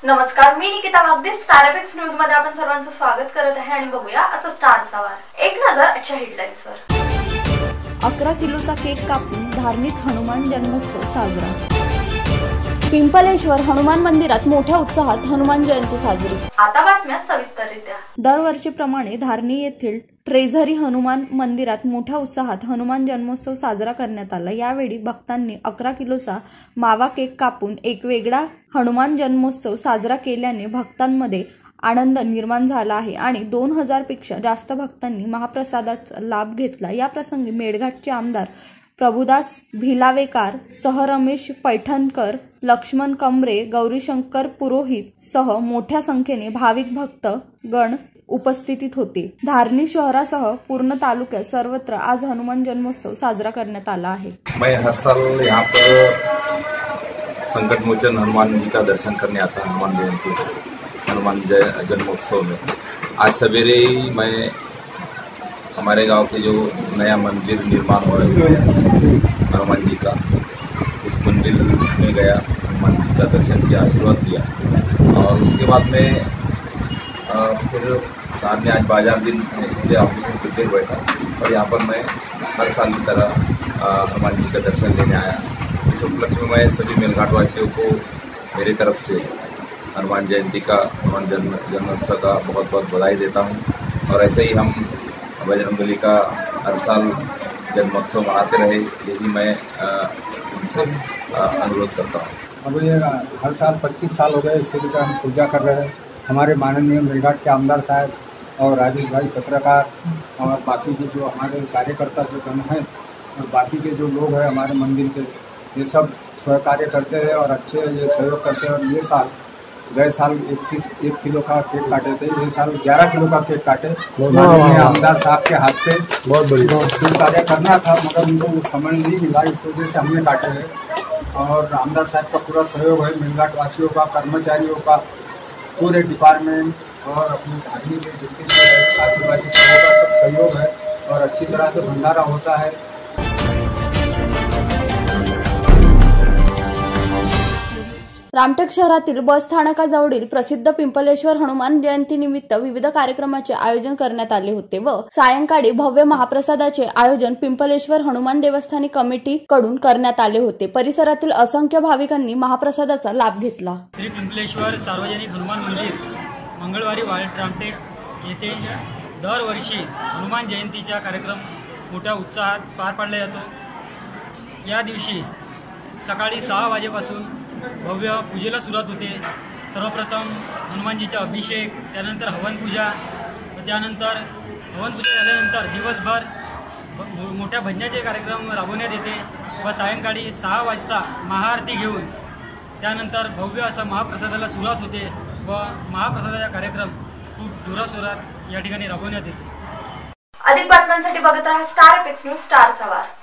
नमस्कार, मी Nikita Wagde. Star FX News मध्ये आपण सर्वांचं स्वागत करत आहे आणि बघूया आजचा स्टारचा वार. एक नजर आजच्या हेडलाईन्सवर. 11 किलोचा केक कापून धार्मिक हनुमान जन्मोत्सव साजरा. पिंपलेश्वर हनुमान मंदिरात मोठ्या उत्साहात हनुमान जयंती साजरी. आता बातम्या सविस्तररित्या. दरवर्षीप्रमाणे धारणी येथील ट्रेझरी हनुमान मंदिरात मोठ्या उत्साहात हनुमान जन्मोत्सव साजरा करण्यात आला. यावेळी भक्तांनी 11 किलोचा मावा केक कापून एक वेगळा हनुमान जन्मोत्सव साजरा केल्याने भक्तांमध्ये आनंद निर्माण झाला आहे आणि 2000 पेक्षा जास्त भक्तांनी महाप्रसादाचा लाभ घेतला. या प्रसंगी मेळघाटचे आमदार प्रभुदास भिलावेकर सह रमेश पैठणकर, लक्ष्मण कमरे, गौरीशंकर पुरोहित सह मोठ्या संख्येने भाविक भक्त गण उपस्थित होते. धारणी शहरासह पूर्ण तालुक्यात सर्वत्र आज हनुमान जन्मोत्सव साजरा करण्यात आला आहे. मैं हर साल यहाँ पर संकट मोचन हनुमान जी का दर्शन करने आता हूँ हनुमान जयंती हनुमान जन्मोत्सव में. आज सवेरे ही मैं हमारे गांव के जो नया मंदिर निर्माण हो रहा है हनुमान जी का, उस मंदिर में गया, हनुमान जी का दर्शन किया, आशीर्वाद किया और उसके बाद में फिर सामने आज बाजार दिन इसलिए ऑफिस में कुछ देर बैठा और यहाँ पर मैं हर साल की तरह हनुमान जी का दर्शन लेने आया. इस उपलक्ष्य में मैं सभी मेलघाट वासियों को मेरी तरफ से हनुमान जयंती का हनुमान जन्मोत्सव का बहुत बहुत बधाई देता हूँ और ऐसे ही हम बजरंगबली का हर साल जन्मोत्सव मनाते रहे, यही मैं उनसे अनुरोध करता हूँ. अब ये हर साल 25 साल हो गए इसी का हम पूजा कर रहे हैं. हमारे माननीय मेलघाट के आमदार साहब और राजेश भाई पत्रकार और बाकी के जो हमारे कार्यकर्ता जो गण हैं और बाकी के जो लोग हैं हमारे मंदिर के, ये सब सहकार्य करते हैं और अच्छे ये सहयोग करते हैं. और ये साल गए साल 1 किलो का केक काटे थे, ये साल 11 किलो का केक काटे. माननीय आमदार साहब के हाथ से बहुत बड़ी कार्य करना था मगर उनको समय नहीं मिला, इस वजह से हमने काटे हैं. और आमदार साहब का पूरा सहयोग है, मेलघाट वासियों का, कर्मचारियों का, पूरे डिपार्टमेंट और अपनी धारणी में जितने आदिवासी का सब सहयोग है और अच्छी तरह से भंडारा होता है. रामटेक शहरातील बस स्थानकाजवळील प्रसिद्ध पिंपलेश्वर हनुमान जयंती निमित्त विविध कार्यक्रमाचे आयोजन करण्यात आले होते व सायंकाळी भव्य महाप्रसादाचे आयोजन पिंपलेश्वर हनुमान देवस्थानी कमिटी कडून करण्यात आले होते. परिसरातील असंख्य भाविकांनी महाप्रसादाचा लाभ घेतला. श्री पिंपलेश्वर सार्वजनिक हनुमान मंदिर मंगळवारी वार्ड रामटेक येथे दरवर्षी हनुमान जयंतीचा कार्यक्रम मोठ्या उत्साहात पार पाडला जातो. या दिवशी सकाळी 6 वाजेपासून भव्य पूजेला सुरुवात होते. सर्वप्रथम हनुमानजीचा अभिषेक, त्यानंतर हवनपूजा व त्यानंतर हवनपूजा झाल्यानंतर दिवसभर मोठ्या भजनाचे कार्यक्रम राबवण्यात येते व सायंकाळी 6 वाजता महाआरती घेऊन त्यानंतर भव्य असा महाप्रसादाला सुरुवात होते व महाप्रसादाचा कार्यक्रम खूप जोराशोरात या ठिकाणी राबवण्यात येते. अधिक बातम्यांसाठी बघत रहा स्टार एफएक्स न्यूज, स्टारचा वार.